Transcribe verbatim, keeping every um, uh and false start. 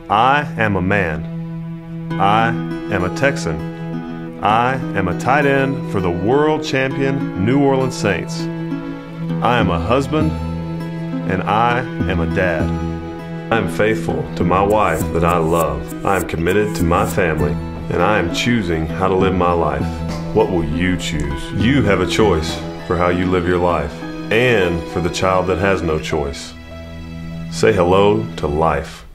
I am a man. I am a Texan. I am a tight end for the world champion New Orleans Saints. I am a husband, and I am a dad. I am faithful to my wife that I love. I am committed to my family, and I am choosing how to live my life. What will you choose? You have a choice for how you live your life, and for the child that has no choice. Say hello to life.